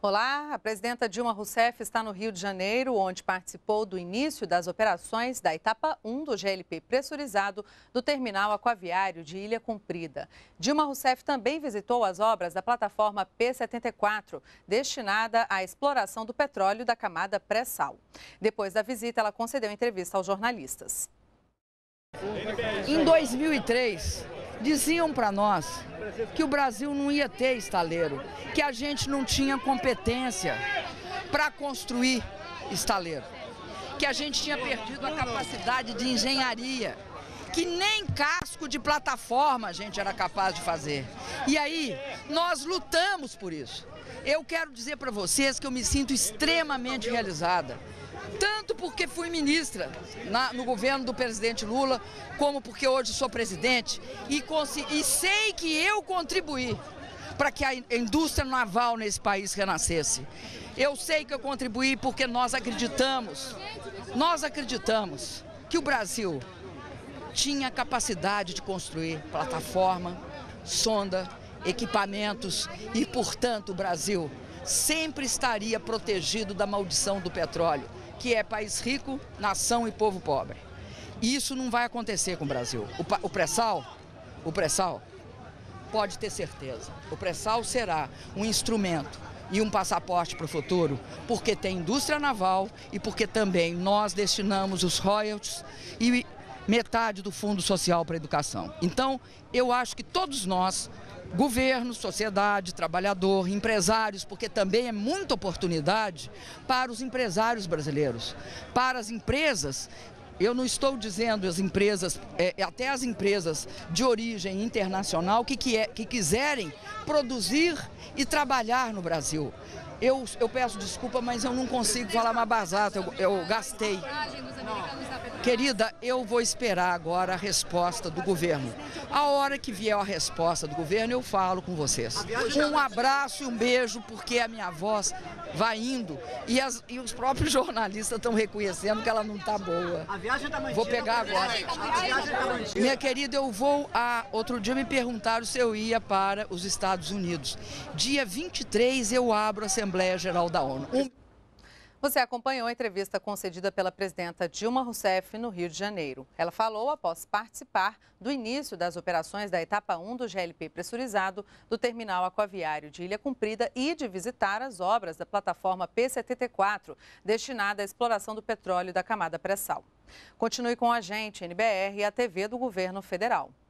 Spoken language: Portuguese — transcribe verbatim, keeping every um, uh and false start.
Olá, a presidenta Dilma Rousseff está no Rio de Janeiro, onde participou do início das operações da etapa um do G L P pressurizado do terminal aquaviário de Ilha Cumprida. Dilma Rousseff também visitou as obras da plataforma P setenta e quatro, destinada à exploração do petróleo da camada pré-sal. Depois da visita, ela concedeu entrevista aos jornalistas. Em dois mil e três, diziam para nós que o Brasil não ia ter estaleiro, que a gente não tinha competência para construir estaleiro, que a gente tinha perdido a capacidade de engenharia, que nem casco de plataforma a gente era capaz de fazer. E aí, nós lutamos por isso. Eu quero dizer para vocês que eu me sinto extremamente realizada. Tanto porque fui ministra na, no governo do presidente Lula, como porque hoje sou presidente e, e sei que eu contribuí para que a indústria naval nesse país renascesse. Eu sei que eu contribuí porque nós acreditamos, nós acreditamos que o Brasil tinha capacidade de construir plataforma, sonda, equipamentos e, portanto, o Brasil sempre estaria protegido da maldição do petróleo, que é país rico, nação e povo pobre. E isso não vai acontecer com o Brasil. O, o pré-sal, o pré-sal, pode ter certeza, o pré-sal será um instrumento e um passaporte para o futuro, porque tem indústria naval e porque também nós destinamos os royalties e metade do Fundo Social para a Educação. Então, eu acho que todos nós, governo, sociedade, trabalhador, empresários, porque também é muita oportunidade para os empresários brasileiros, para as empresas. Eu não estou dizendo as empresas, é, até as empresas de origem internacional que, que, é, que quiserem produzir e trabalhar no Brasil. Eu, eu peço desculpa, mas eu não consigo falar mais basata, eu, eu gastei. Querida, eu vou esperar agora a resposta do governo. A hora que vier a resposta do governo, eu falo com vocês. Um abraço e um beijo, porque a minha voz vai indo e, as, e os próprios jornalistas estão reconhecendo que ela não está boa. A viagem tá mantida. Vou pegar agora. A viagem tá mantida. Minha querida, eu vou a... Outro dia me perguntaram se eu ia para os Estados Unidos. Dia vinte e três eu abro a Assembleia Geral da ONU. Um... Você acompanhou a entrevista concedida pela presidenta Dilma Rousseff no Rio de Janeiro. Ela falou após participar do início das operações da etapa um do G L P pressurizado do terminal aquaviário de Ilha Cumprida e de visitar as obras da plataforma P setenta e quatro, destinada à exploração do petróleo da camada pré-sal. Continue com a gente, N B R e a T V do Governo Federal.